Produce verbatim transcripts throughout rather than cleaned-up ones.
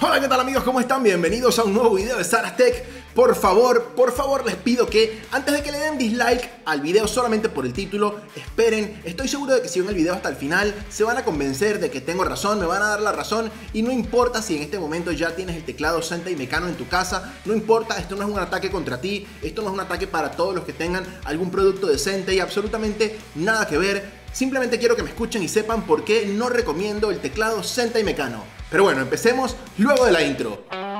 Hola, ¿qué tal amigos? ¿Cómo están? Bienvenidos a un nuevo video de Saras Tech. Por favor, por favor les pido que antes de que le den dislike al video solamente por el título, esperen. Estoy seguro de que si ven el video hasta el final se van a convencer de que tengo razón, me van a dar la razón. Y no importa si en este momento ya tienes el teclado Sentai Mecano en tu casa, no importa, esto no es un ataque contra ti, esto no es un ataque para todos los que tengan algún producto de Sentai, absolutamente nada que ver. Simplemente quiero que me escuchen y sepan por qué no recomiendo el teclado Sentai Mecano. Pero bueno, empecemos luego de la intro.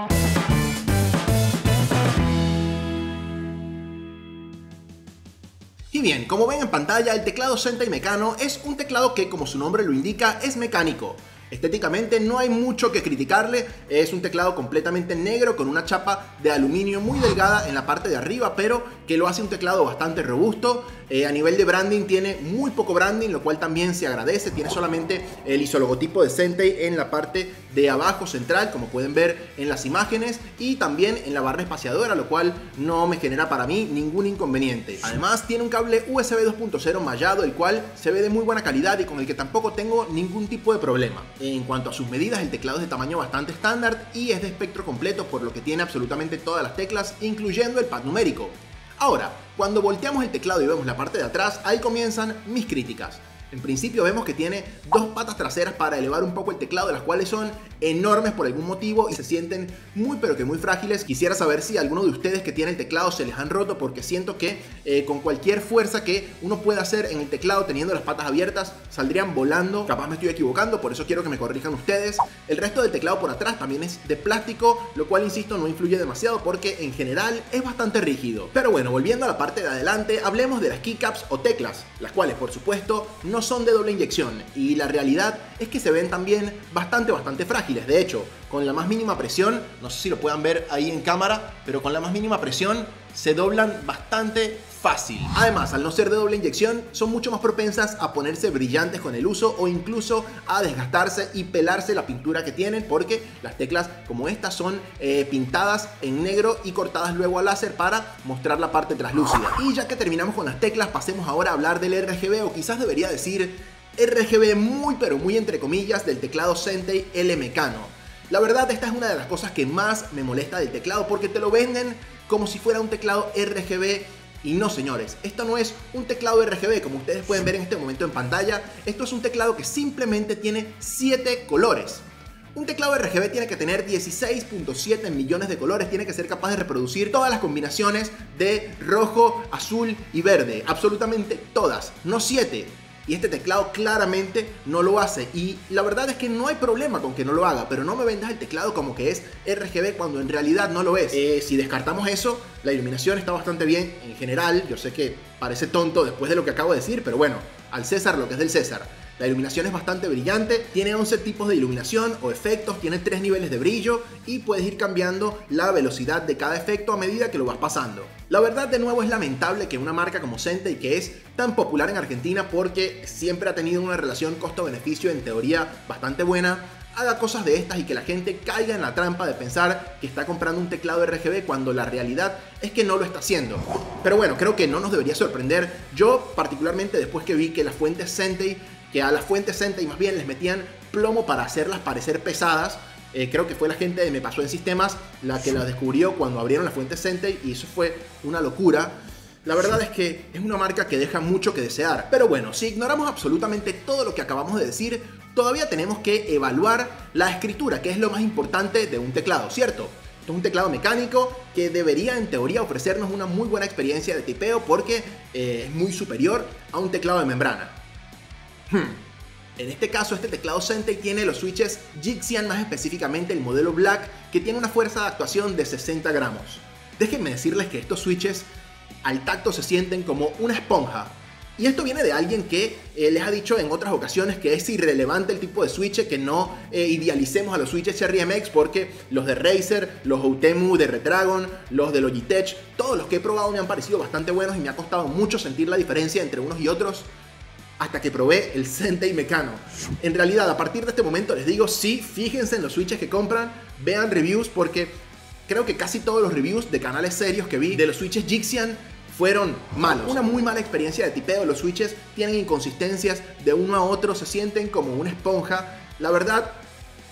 Y bien, como ven en pantalla, el teclado Sentai Mecano es un teclado que, como su nombre lo indica, es mecánico. Estéticamente no hay mucho que criticarle, es un teclado completamente negro con una chapa de aluminio muy delgada en la parte de arriba, pero que lo hace un teclado bastante robusto. Eh, a nivel de branding tiene muy poco branding, lo cual también se agradece. Tiene solamente el isologotipo de Sentai en la parte de abajo central, como pueden ver en las imágenes, y también en la barra espaciadora, lo cual no me genera para mí ningún inconveniente. Además tiene un cable U S B dos punto cero mallado, el cual se ve de muy buena calidad y con el que tampoco tengo ningún tipo de problema. En cuanto a sus medidas, el teclado es de tamaño bastante estándar y es de espectro completo, por lo que tiene absolutamente todas las teclas, incluyendo el pad numérico. Ahora, cuando volteamos el teclado y vemos la parte de atrás, ahí comienzan mis críticas. En principio vemos que tiene dos patas traseras para elevar un poco el teclado, las cuales son enormes por algún motivo y se sienten muy pero que muy frágiles. Quisiera saber si a alguno de ustedes que tiene el teclado se les han roto, porque siento que eh, con cualquier fuerza que uno pueda hacer en el teclado teniendo las patas abiertas saldrían volando. Capaz me estoy equivocando, por eso quiero que me corrijan ustedes. El resto del teclado por atrás también es de plástico, lo cual, insisto, no influye demasiado porque en general es bastante rígido. Pero bueno, volviendo a la parte de adelante, hablemos de las keycaps o teclas, las cuales por supuesto no son de doble inyección, y la realidad es que se ven también bastante bastante frágiles. De hecho, con la más mínima presión, no sé si lo puedan ver ahí en cámara, pero con la más mínima presión se doblan bastante fácil. Además, al no ser de doble inyección, son mucho más propensas a ponerse brillantes con el uso o incluso a desgastarse y pelarse la pintura que tienen, porque las teclas como estas son eh, pintadas en negro y cortadas luego a láser para mostrar la parte translúcida. Y ya que terminamos con las teclas, pasemos ahora a hablar del R G B, o quizás debería decir R G B muy pero muy entre comillas, del teclado Sentai L Mecano. La verdad, esta es una de las cosas que más me molesta del teclado, porque te lo venden como si fuera un teclado R G B. Y no, señores, esto no es un teclado R G B como ustedes pueden ver en este momento en pantalla. Esto es un teclado que simplemente tiene siete colores. Un teclado R G B tiene que tener dieciséis punto siete millones de colores, tiene que ser capaz de reproducir todas las combinaciones de rojo, azul y verde, absolutamente todas, no siete. Y este teclado claramente no lo hace, y la verdad es que no hay problema con que no lo haga, pero no me vendas el teclado como que es R G B cuando en realidad no lo es. Eh, si descartamos eso, la iluminación está bastante bien en general. Yo sé que parece tonto después de lo que acabo de decir, pero bueno, al César lo que es del César. La iluminación es bastante brillante, tiene once tipos de iluminación o efectos, tiene tres niveles de brillo y puedes ir cambiando la velocidad de cada efecto a medida que lo vas pasando. La verdad, de nuevo, es lamentable que una marca como Sentai, que es tan popular en Argentina porque siempre ha tenido una relación costo-beneficio en teoría bastante buena, haga cosas de estas y que la gente caiga en la trampa de pensar que está comprando un teclado R G B cuando la realidad es que no lo está haciendo. Pero bueno, creo que no nos debería sorprender. Yo particularmente, después que vi que las fuentes Sentai, que a las fuentes Sentai más bien les metían plomo para hacerlas parecer pesadas, eh, creo que fue la gente de Me Pasó en Sistemas la que las descubrió cuando abrieron las fuentes Sentai, y eso fue una locura. La verdad es que es una marca que deja mucho que desear. Pero bueno, si ignoramos absolutamente todo lo que acabamos de decir, todavía tenemos que evaluar la escritura, que es lo más importante de un teclado, ¿cierto? Esto es un teclado mecánico que debería en teoría ofrecernos una muy buena experiencia de tipeo, porque eh, es muy superior a un teclado de membrana. Hmm. En este caso, este teclado Sentai tiene los switches Jixian, más específicamente el modelo Black, que tiene una fuerza de actuación de sesenta gramos. Déjenme decirles que estos switches al tacto se sienten como una esponja. Y esto viene de alguien que eh, les ha dicho en otras ocasiones que es irrelevante el tipo de switch, que no eh, idealicemos a los switches Cherry M X, porque los de Razer, los Outemu de Retragon, los de Logitech, todos los que he probado me han parecido bastante buenos y me ha costado mucho sentir la diferencia entre unos y otros, hasta que probé el Sentai Mecano. En realidad, a partir de este momento les digo, sí, fíjense en los switches que compran, vean reviews, porque creo que casi todos los reviews de canales serios que vi de los switches Jixian fueron malos. Una muy mala experiencia de tipeo. Los switches tienen inconsistencias de uno a otro, se sienten como una esponja. La verdad,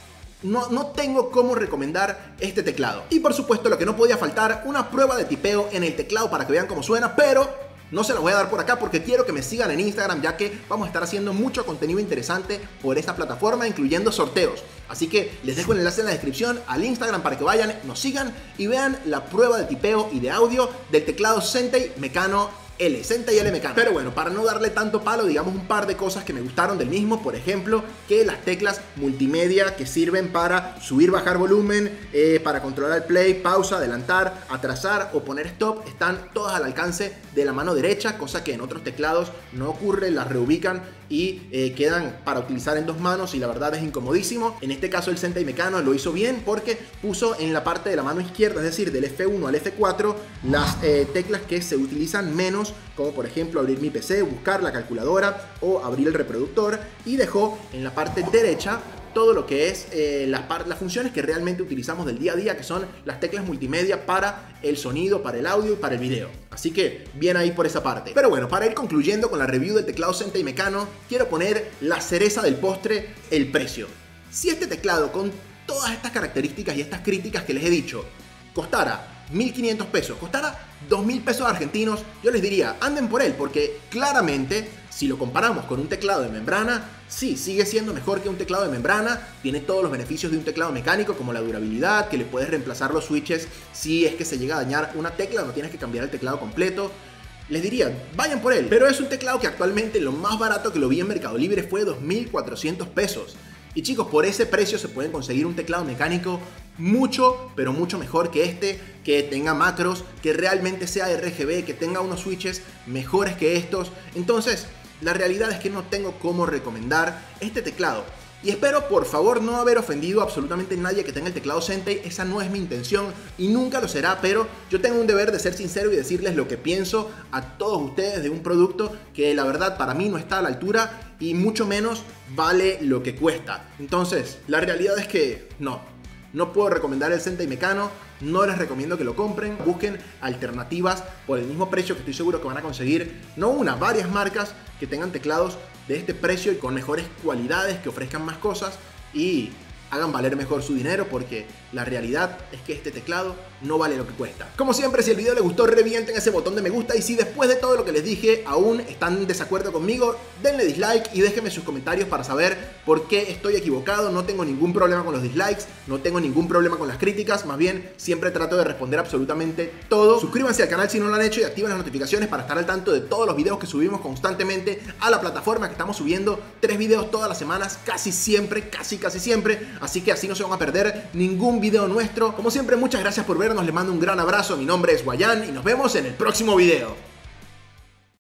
no, no tengo cómo recomendar este teclado. Y por supuesto lo que no podía faltar, una prueba de tipeo en el teclado para que vean cómo suena, pero no se la voy a dar por acá porque quiero que me sigan en Instagram, ya que vamos a estar haciendo mucho contenido interesante por esta plataforma, incluyendo sorteos. Así que les dejo el enlace en la descripción al Instagram para que vayan, nos sigan y vean la prueba de tipeo y de audio del teclado Sentei Mecano L, Sentei L Mecano. Pero bueno, para no darle tanto palo, digamos un par de cosas que me gustaron del mismo. Por ejemplo, que las teclas multimedia que sirven para subir, bajar volumen, eh, para controlar el play, pausa, adelantar, atrasar o poner stop, están todas al alcance de la mano derecha, cosa que en otros teclados no ocurre, las reubican y eh, quedan para utilizar en dos manos y la verdad es incomodísimo. En este caso el Sentei Mecano lo hizo bien porque puso en la parte de la mano izquierda, es decir, del F uno al F cuatro, las eh, teclas que se utilizan menos, como por ejemplo abrir mi P C, buscar la calculadora o abrir el reproductor, y dejó en la parte derecha todo lo que es eh, las, las funciones que realmente utilizamos del día a día, que son las teclas multimedia para el sonido, para el audio y para el video. Así que bien ahí por esa parte. Pero bueno, para ir concluyendo con la review del teclado Sentei Mecano, quiero poner la cereza del postre, el precio. Si este teclado, con todas estas características y estas críticas que les he dicho, costara mil quinientos pesos, costara dos mil pesos argentinos, yo les diría, anden por él, porque claramente, si lo comparamos con un teclado de membrana, sí, sigue siendo mejor que un teclado de membrana, tiene todos los beneficios de un teclado mecánico, como la durabilidad, que le puedes reemplazar los switches si es que se llega a dañar una tecla, no tienes que cambiar el teclado completo. Les diría, vayan por él, pero es un teclado que actualmente lo más barato que lo vi en Mercado Libre fue dos mil cuatrocientos pesos. Y chicos, por ese precio se pueden conseguir un teclado mecánico mucho, pero mucho mejor que este, que tenga macros, que realmente sea R G B, que tenga unos switches mejores que estos. Entonces, la realidad es que no tengo cómo recomendar este teclado. Y espero por favor no haber ofendido a absolutamente nadie que tenga el teclado Sentei, esa no es mi intención y nunca lo será, pero yo tengo un deber de ser sincero y decirles lo que pienso a todos ustedes de un producto que la verdad para mí no está a la altura y mucho menos vale lo que cuesta. Entonces, la realidad es que no, no puedo recomendar el Sentei Mecano, no les recomiendo que lo compren, busquen alternativas por el mismo precio que estoy seguro que van a conseguir, no una, varias marcas que tengan teclados de este precio y con mejores cualidades, que ofrezcan más cosas y hagan valer mejor su dinero, porque la realidad es que este teclado no vale lo que cuesta. Como siempre, si el video les gustó, revienten ese botón de me gusta, y si después de todo lo que les dije aún están en desacuerdo conmigo, denle dislike y déjenme sus comentarios para saber por qué estoy equivocado. No tengo ningún problema con los dislikes, no tengo ningún problema con las críticas, más bien siempre trato de responder absolutamente todo. Suscríbanse al canal si no lo han hecho y activen las notificaciones para estar al tanto de todos los videos que subimos constantemente a la plataforma, que estamos subiendo tres videos todas las semanas, casi siempre, casi casi siempre, así que así no se van a perder ningún video nuestro. Como siempre, muchas gracias por vernos, les mando un gran abrazo, mi nombre es Guayán y nos vemos en el próximo video.